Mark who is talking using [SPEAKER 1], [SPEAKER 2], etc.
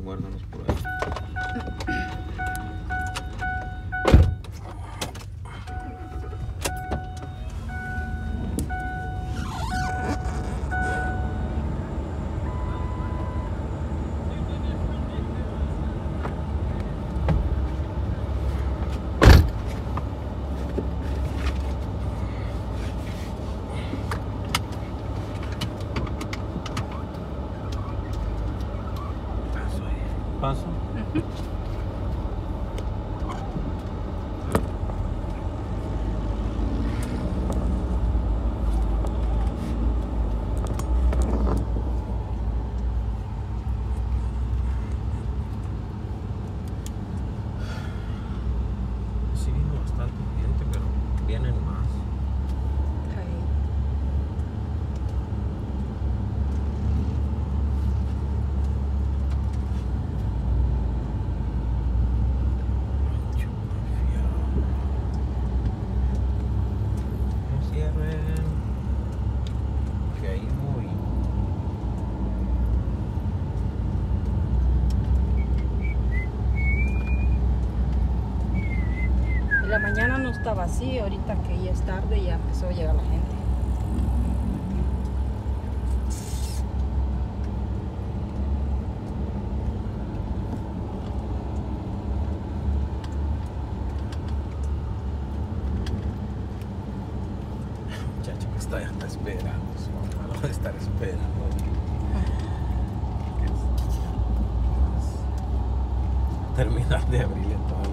[SPEAKER 1] Guárdanos por ahí. Paso. Sí vino bastante gente, pero vienen más. Que ahí voy.
[SPEAKER 2] En la mañana no estaba así, ahorita que ya es tarde ya empezó a llegar la gente.
[SPEAKER 1] Muchacho que está esperando, su mamá lo va a estar esperando. Terminar de abrirle todo.